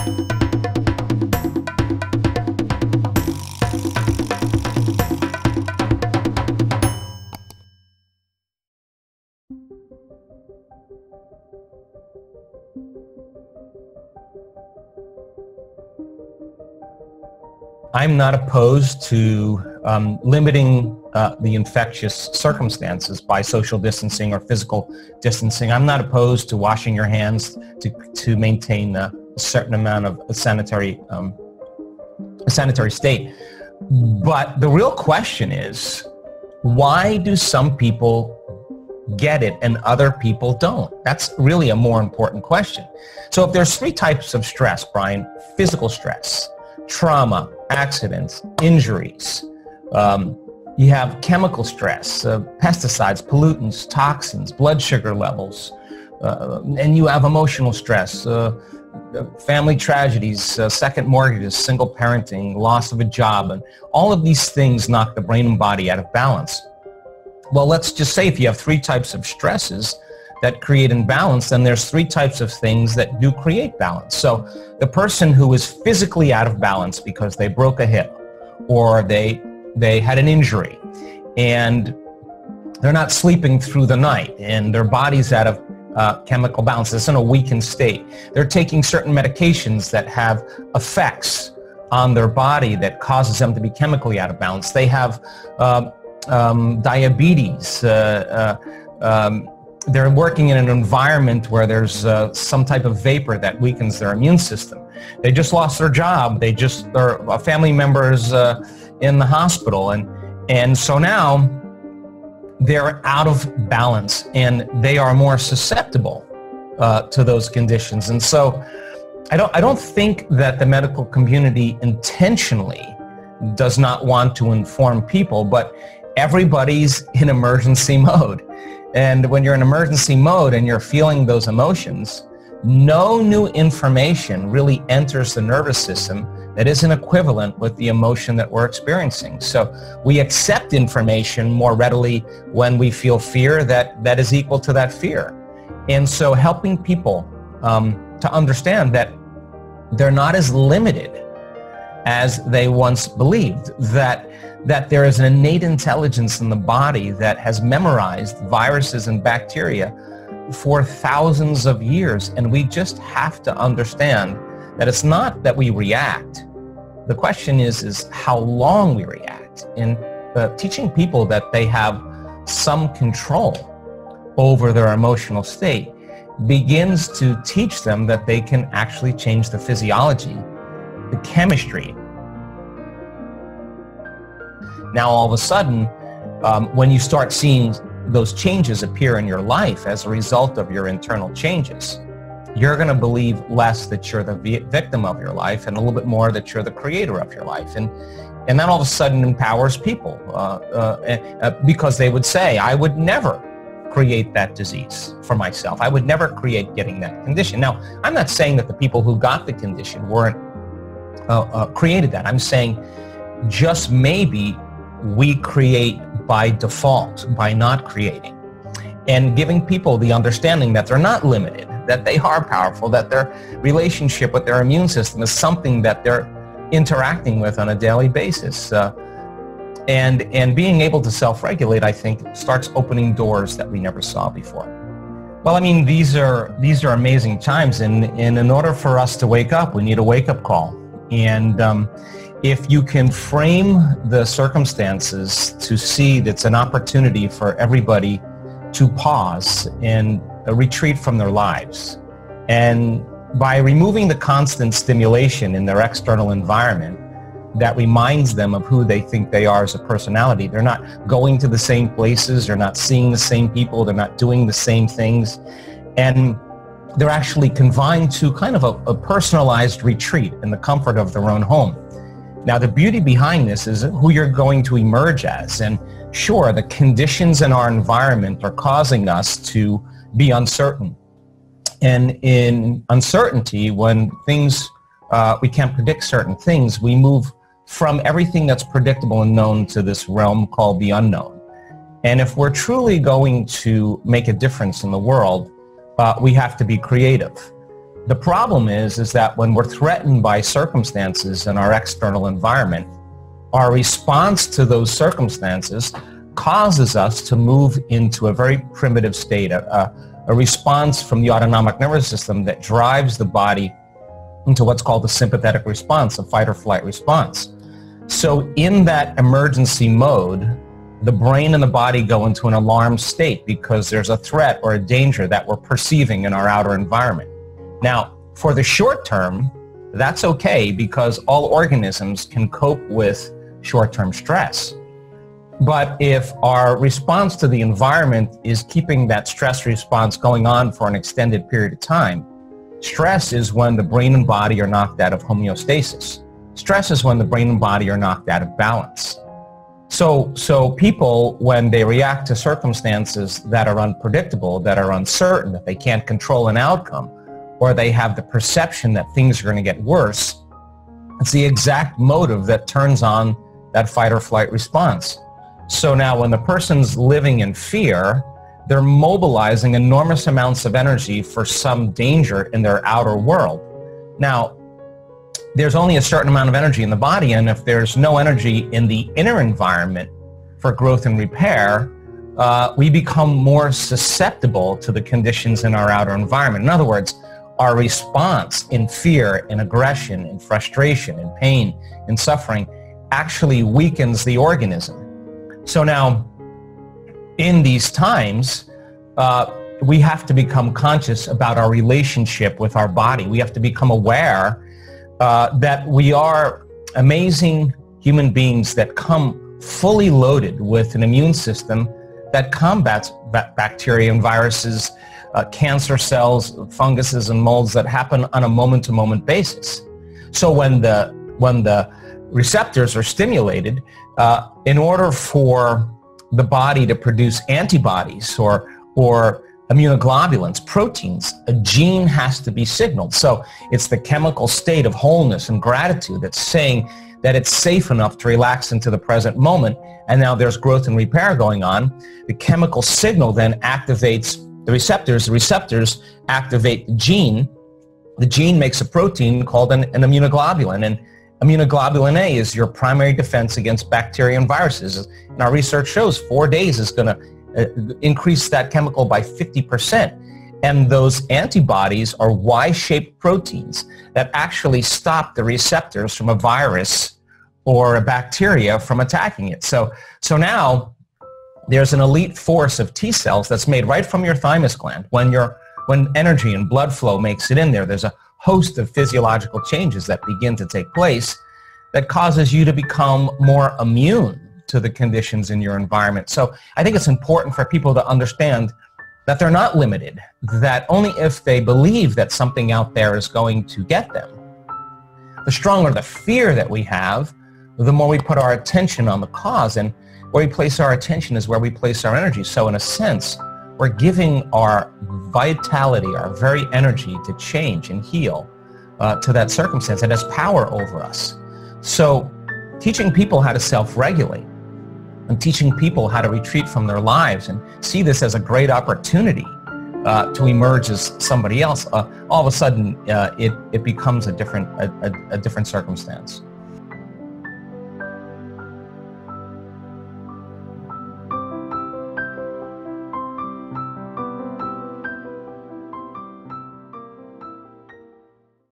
I'm not opposed to limiting the infectious circumstances by social distancing or physical distancing. I'm not opposed to washing your hands to maintain a certain amount of a sanitary state. But the real question is, why do some people get it and other people don't? That's really a more important question. So if there's three types of stress, Brian: physical stress, trauma, accidents, injuries. You have chemical stress, pesticides, pollutants, toxins, blood sugar levels, and you have emotional stress, family tragedies, second mortgages, single parenting, loss of a job, and all of these things knock the brain and body out of balance. Well, let's just say if you have three types of stresses that create imbalance, then there's three types of things that do create balance. So the person who is physically out of balance because they broke a hip or they had an injury and they're not sleeping through the night and their body's out of chemical balance, it's in a weakened state. They're taking certain medications that have effects on their body that causes them to be chemically out of balance. They have diabetes. They're working in an environment where there's some type of vapor that weakens their immune system. They just lost their job. Their family members in the hospital, and so now they're out of balance and they are more susceptible to those conditions. And so I don't think that the medical community intentionally does not want to inform people, but everybody's in emergency mode. And when you're in emergency mode and you're feeling those emotions, no new information really enters the nervous system that isn't equivalent with the emotion that we're experiencing. So we accept information more readily when we feel fear that is equal to that fear. And so helping people to understand that they're not as limited as they once believed, that there is an innate intelligence in the body that has memorized viruses and bacteria for thousands of years, and we just have to understand that it's not that we react. The question is how long we react, and teaching people that they have some control over their emotional state begins to teach them that they can actually change the physiology, the chemistry. Now all of a sudden, when you start seeing those changes appear in your life as a result of your internal changes, you're going to believe less that you're the victim of your life and a little bit more that you're the creator of your life. And that all of a sudden empowers people because they would say, I would never create that disease for myself. I would never create getting that condition. Now, I'm not saying that the people who got the condition weren't created that. I'm saying just maybe we create by default, by not creating, and giving people the understanding that they're not limited, that they are powerful, that their relationship with their immune system is something that they're interacting with on a daily basis. And being able to self-regulate, I think, starts opening doors that we never saw before. Well, I mean, these are amazing times, and in order for us to wake up, we need a wake-up call. And if you can frame the circumstances to see that's an opportunity for everybody to pause and retreat from their lives, and by removing the constant stimulation in their external environment that reminds them of who they think they are as a personality, they're not going to the same places, they're not seeing the same people, they're not doing the same things, and they're actually confined to kind of a personalized retreat in the comfort of their own home. Now, the beauty behind this is who you're going to emerge as. And sure, the conditions in our environment are causing us to be uncertain. And in uncertainty, when things, we can't predict certain things, we move from everything that's predictable and known to this realm called the unknown. And if we're truly going to make a difference in the world, we have to be creative. The problem is that when we're threatened by circumstances in our external environment, our response to those circumstances causes us to move into a very primitive state, a response from the autonomic nervous system that drives the body into what's called the sympathetic response, a fight or flight response. So in that emergency mode, the brain and the body go into an alarm state because there's a threat or a danger that we're perceiving in our outer environment. Now, for the short term, that's okay because all organisms can cope with short-term stress. But if our response to the environment is keeping that stress response going on for an extended period of time, stress is when the brain and body are knocked out of homeostasis. Stress is when the brain and body are knocked out of balance. So people, when they react to circumstances that are unpredictable, that are uncertain, that they can't control an outcome, or they have the perception that things are going to get worse, it's the exact motive that turns on that fight or flight response. So now when the person's living in fear, they're mobilizing enormous amounts of energy for some danger in their outer world. Now, there's only a certain amount of energy in the body, and if there's no energy in the inner environment for growth and repair, we become more susceptible to the conditions in our outer environment. In other words, our response in fear, in aggression, in frustration, in pain, in suffering actually weakens the organism. So now, in these times, we have to become conscious about our relationship with our body. We have to become aware that we are amazing human beings that come fully loaded with an immune system that combats bacteria and viruses, cancer cells, funguses, and molds that happen on a moment-to-moment basis. So when the receptors are stimulated, in order for the body to produce antibodies or immunoglobulins, proteins, a gene has to be signaled. So it's the chemical state of wholeness and gratitude that's saying that it's safe enough to relax into the present moment, and now there's growth and repair going on. The chemical signal then activates the receptors activate the gene makes a protein called an immunoglobulin, and immunoglobulin A is your primary defense against bacteria and viruses. And our research shows 4 days is going to increase that chemical by 50%. And those antibodies are Y-shaped proteins that actually stop the receptors from a virus or a bacteria from attacking it. So now there's an elite force of T cells that's made right from your thymus gland. When energy and blood flow makes it in there, there's a host of physiological changes that begin to take place that causes you to become more immune to the conditions in your environment. So I think it's important for people to understand that they're not limited, that only if they believe that something out there is going to get them. The stronger the fear that we have, the more we put our attention on the cause, and where we place our attention is where we place our energy. So in a sense, we're giving our vitality, our very energy to change and heal to that circumstance. It has power over us. So teaching people how to self-regulate and teaching people how to retreat from their lives and see this as a great opportunity to emerge as somebody else, all of a sudden it becomes a different circumstance.